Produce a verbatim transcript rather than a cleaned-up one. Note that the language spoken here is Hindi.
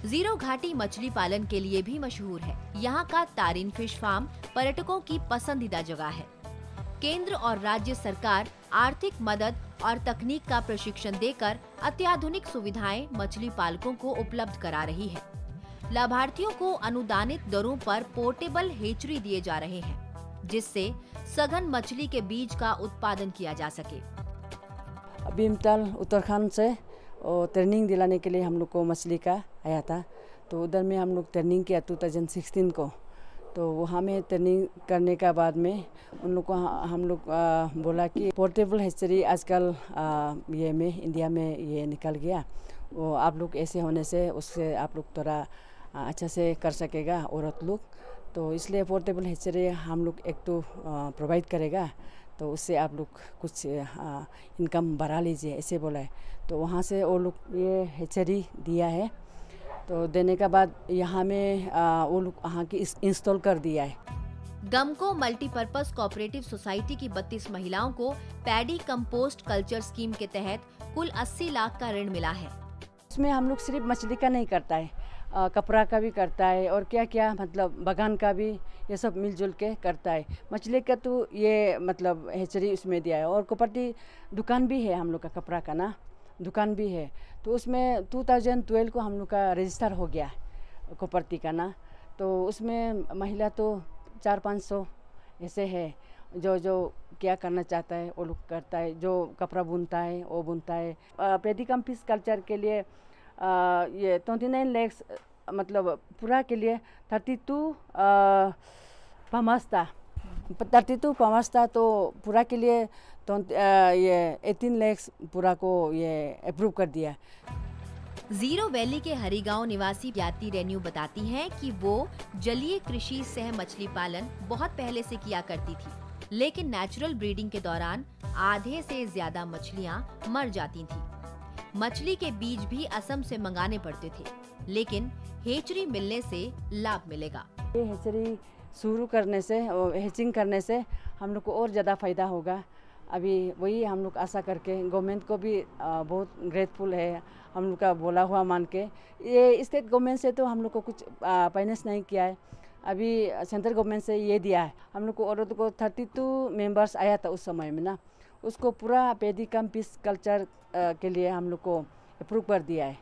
जीरो घाटी मछली पालन के लिए भी मशहूर है। यहाँ का तारिन फिश फार्म पर्यटकों की पसंदीदा जगह है। केंद्र और राज्य सरकार आर्थिक मदद और तकनीक का प्रशिक्षण देकर अत्याधुनिक सुविधाएं मछली पालकों को उपलब्ध करा रही है। लाभार्थियों को अनुदानित दरों पर पोर्टेबल हेचरी दिए जा रहे हैं, जिससे सघन मछली के बीज का उत्पादन किया जा सके। भीमताल उत्तराखंड से और ट्रेनिंग दिलाने के लिए हम लोग को मछली का आया था, तो उधर में हम लोग ट्रेनिंग किया दो हज़ार सोलह को। तो वहाँ में ट्रेनिंग करने के बाद में उन लोग को हम लोग बोला कि पोर्टेबल हेचरी आजकल आ, ये में इंडिया में ये निकल गया, वो आप लोग ऐसे होने से उससे आप लोग थोड़ा अच्छा से कर सकेगा औरत लोग, तो इसलिए पोर्टेबल हेचरी हम लोग एक तो प्रोवाइड करेगा, तो उससे आप लोग कुछ आ, इनकम बढ़ा लीजिए, ऐसे बोला है। तो वहाँ से वो लोग ये हेचरी दिया है, तो देने के बाद यहाँ में आ, वो लोग यहाँ की इंस्टॉल कर दिया है। गमको मल्टीपर्पज कोऑपरेटिव सोसाइटी की बत्तीस महिलाओं को पैडी कंपोस्ट कल्चर स्कीम के तहत कुल अस्सी लाख का ऋण मिला है। इसमें हम लोग सिर्फ मछली का नहीं करता है, आ, कपड़ा का भी करता है और क्या क्या मतलब बागान का भी, ये सब मिलजुल के करता है। मछली का तो ये मतलब हेचरी उसमें दिया है, और कोपरटी दुकान भी है हम लोग का, कपड़ा का ना दुकान भी है। तो उसमें दो हज़ार बारह को हम लोग का रजिस्टर हो गया कोपरटी का ना, तो उसमें महिला तो चार पाँच सौ ऐसे है जो जो क्या करना चाहता है वो लोग करता है, जो कपड़ा बुनता है वो बुनता है। पैडी कम फिश कल्चर के लिए आ, ये ट्वेंटी नाइन लैक्स मतलब पूरा के लिए थर्टी टू पमास्ता थर्टी टू पमास्ता तो पूरा के लिए तो ये एटीन लैक्स पूरा को ये अप्रूव कर दिया। जीरो वैली के हरिगांव निवासी ज्ञाति रेन्यू बताती हैं कि वो जलीय कृषि सह मछली पालन बहुत पहले से किया करती थी, लेकिन नेचुरल ब्रीडिंग के दौरान आधे से ज्यादा मछलियां मर जाती थीं। मछली के बीज भी असम से मंगाने पड़ते थे, लेकिन हेचरी मिलने से लाभ मिलेगा। ये हेचरी शुरू करने से और हेचिंग करने से हम लोग को और ज़्यादा फायदा होगा। अभी वही हम लोग आशा करके गवर्नमेंट को भी बहुत ग्रेटफुल है, हम लोग का बोला हुआ मान के। ये स्टेट गवर्नमेंट से तो हम लोग को कुछ फाइनेंस नहीं किया है, अभी सेंट्रल गवर्नमेंट से ये दिया है हम लोग को। औरतों को थर्टी टू मेंबर्स आया था उस समय में ना, उसको पूरा पैडी कम फिश कल्चर के लिए हम लोग को अप्रूव कर दिया है।